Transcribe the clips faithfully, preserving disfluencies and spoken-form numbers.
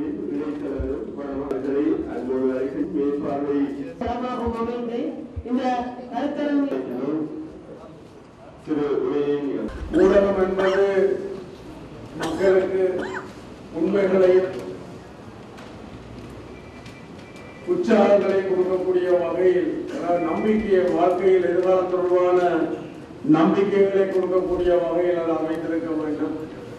இடைத்தரகரும் மணமக்களை அன்போடு அழைத்து மேற்பார்வை அமைந்து இந்த கருத்தரங்கில் திரு ஊடகம் என்பது மக்களுக்கு உண்மைகளை உற்சாகங்களை கொடுக்கக்கூடிய வகையில் நம்பிக்கையை வாழ்க்கையில் எதிர்காலம் தொடர்பான நம்பிக்கைகளை கொடுக்கக்கூடிய வகையில் அது அமைந்திருக்க வேண்டும்.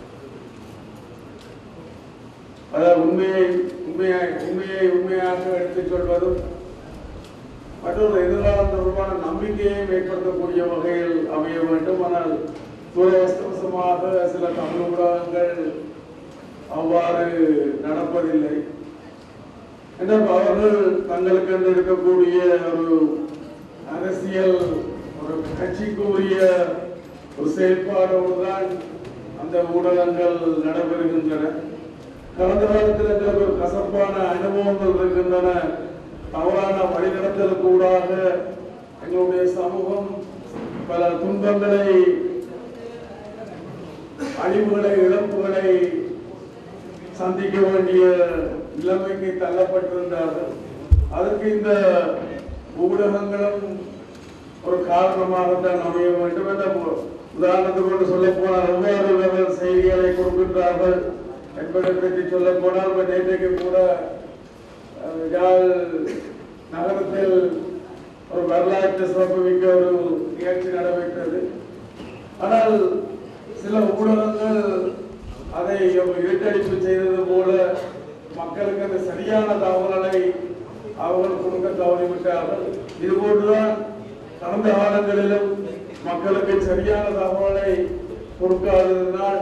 அதாவது உண்மையை உண்மையை உண்மையை உண்மையாக எடுத்துச் சொல்வதும் மற்றொரு எதிர்காலம் தொடர்பான நம்பிக்கையை ஏற்படுத்தக்கூடிய வகையில் அமைய வேண்டும். ஆனால் துரதிர்ஷ்டவசமாக சில தமிழ் ஊடகங்கள் அவ்வாறு நடப்பதில்லை. அவர்கள் தங்களுக்கு இருக்கக்கூடிய ஒரு அரசியல் ஒரு கட்சிக்கு உரிய ஒரு செயல்பாடோடு தான் அந்த ஊடகங்கள் நடைபெறுகின்றன. கடந்த காலத்தில் எங்களுக்கு ஒரு கசப்பான அனுபவங்கள் இருக்கின்றன. தவறான வழிநடத்தலுக்கு ஊடாக எங்களுடைய சமூகம் பல துன்பங்களை, அழிவுகளை, இழப்புகளை சந்திக்க வேண்டிய நிலைமைக்கு தள்ளப்பட்டிருந்தார்கள். அதற்கு இந்த ஊடகங்களும் ஒரு காரணமாகத்தான் அமைய வேண்டும். என்ற உதாரணத்துக்கு சொல்ல போனால் எவ்வாறு செய்திகளை கொடுக்கின்றார்கள் என்பதை பற்றி சொல்ல போனால் நேற்றைக்கு கூட யாழ் நகரத்தில் ஒரு வரலாற்று சிறப்புமிக்க ஒரு நிகழ்ச்சி நடைபெற்றது. ஆனால் சில ஊடகங்கள் அதை இருட்டடிப்பு செய்தது போல மக்களுக்கு அந்த சரியான தகவல்களை அவர்கள் கொடுக்க தவறிவிட்டார்கள். இதுபோன்றுதான் கடந்த காலங்களிலும் மக்களுக்கு சரியான தகவலை கொடுக்காததினால்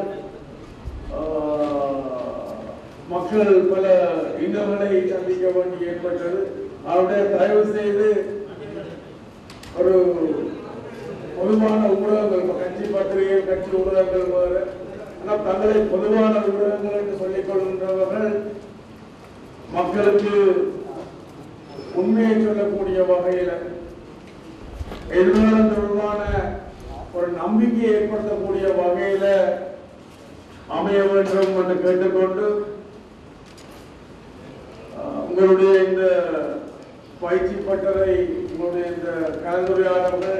மக்கள் பல இன்னல்களை சந்திக்க வேண்டி ஏற்பட்டது. அவருடைய தயவு செய்து ஒரு பொதுவான ஊடகங்கள், கட்சி பத்திரிகை, கட்சி ஊடகங்கள் வேறு, ஆனால் தங்களை பொதுவான ஊடகங்கள் என்று சொல்லிக் கொள்கின்றவர்கள் மக்களுக்கு உண்மையை சொல்லக்கூடிய வகையில் எதிர்காலம் தொடர்பான ஒரு நம்பிக்கையை ஏற்படுத்தக்கூடிய வகையில அமைய வேண்டும் என்று கேட்டுக்கொண்டு உங்களுடைய இந்த பயிற்சி பட்டறை, உங்களுடைய இந்த கலந்துரையாடல்கள்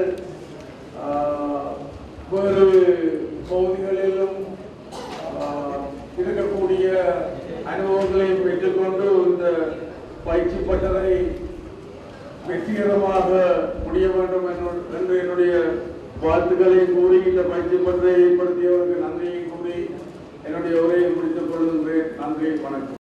வேறு பகுதிகளிலும் இருக்கக்கூடிய அனுபவங்களை பெற்றுக்கொண்டு இந்த பயிற்சி பட்டறை வெற்றிகரமாக முடிய வேண்டும் என்று என்னுடைய வாழ்த்துக்களை கூறி இந்த பயிற்சி பட்டறை ஏற்படுத்தியவருக்கு நன்றியை கூறி என்னுடைய உரையை முடித்துக் கொள்கின்றேன். நன்றி, வணக்கம்.